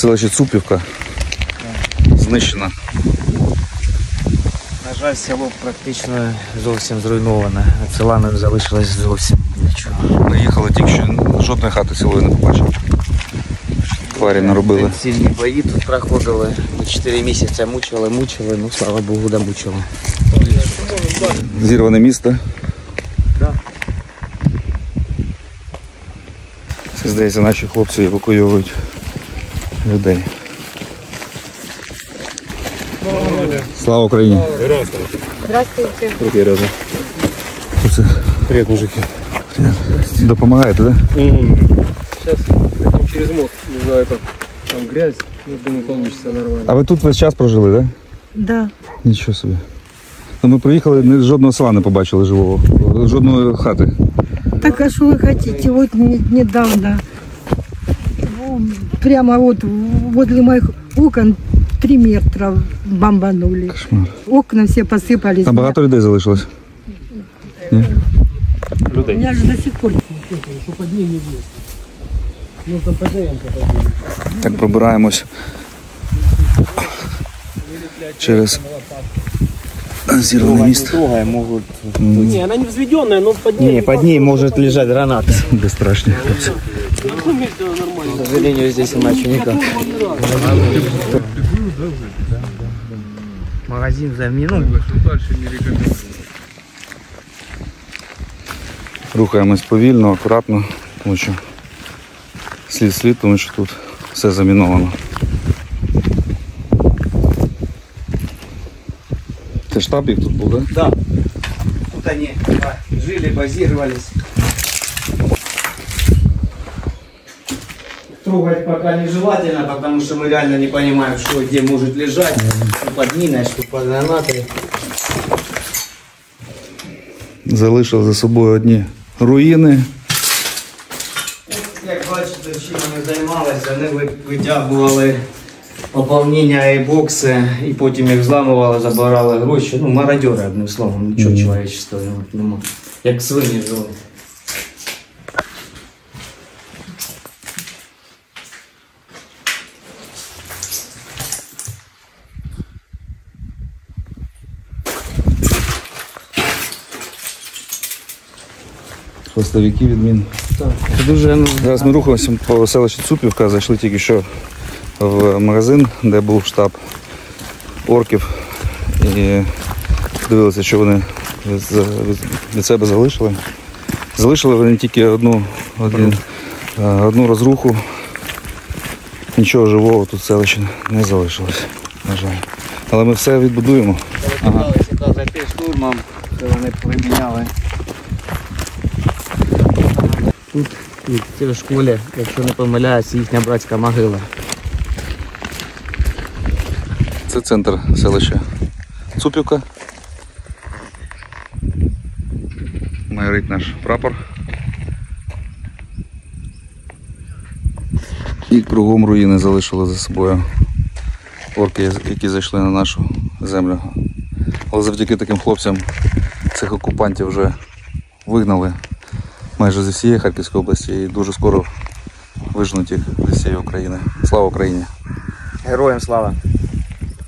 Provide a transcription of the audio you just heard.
селище Цупівка знищено. На жаль, село практично зовсім зруйноване. Від села не залишилось зовсім нічого. Ми їхали тільки що, жодної хати цілої не побачив. Тварі наробили. Сильні бої тут проходили. 4 місяці мучили, ну слава Богу, домучили. Зірване місто. Да. Це, здається, наші хлопці евакуюють людей. Слава Україні! Здравствуйте. Руки разом. Це Привет, мужики. допомагаєте, так? Да? Сейчас через мост, не знаю как, там грязь, но думаю получится нормально. А ви тут весь час прожили, так? Да? Да. Нічого собі. Ну, ми приїхали, жодного села не побачили живого, жодної хати. Так а что вы хотите? Вот недавно прямо вот возле моих окон 3 метра бомбанули. Кошмар. Окна все посыпались. Там багато людей залишилось? У меня же до сих пор. Так пробираємось через зірване місто. Могут... Не, она не взведенная, но под ней. Не, под ней может лежать граната. Безстрашні. К сожалению, здесь иначе никак. Магазин заминул. Рухаємось повільно, акуратно, тому що слід, тому що тут все заміновано. Це штаб їх тут був, так? Да. Тут они жили, базировались. Трогать пока нежелательно, потому что мы реально не понимаем, что где может лежать. Что под миной, что под гранатой. Залишили за собою одні руїни. Як бачите, чим вони займалися, вони витягували поповнення і бокси, і потім їх зламували, забирали гроші. Ну, мародьори, одним словом, нічого чоловічного немає. Як свині жили. Хвостовики відмін. Це дуже... Зараз ми рухаємося по селищі Цупівка, зайшли тільки що в магазин, де був штаб орків, і дивилися, що вони від себе залишили. Залишили вони тільки одну розруху, нічого живого тут в селищі не залишилось, на жаль. Але ми все відбудуємо. Намагалися зайти штурмом, це вони приміняли. Тут в цій школі, якщо не помиляюсь, їхня братська могила. Це центр селища Цупівка. Майорить наш прапор. І кругом руїни залишили за собою орки, які зайшли на нашу землю. Але завдяки таким хлопцям цих окупантів вже вигнали майже зі всієї Харківської області і дуже скоро виженуть їх зі всієї України. Слава Україні! Героям слава!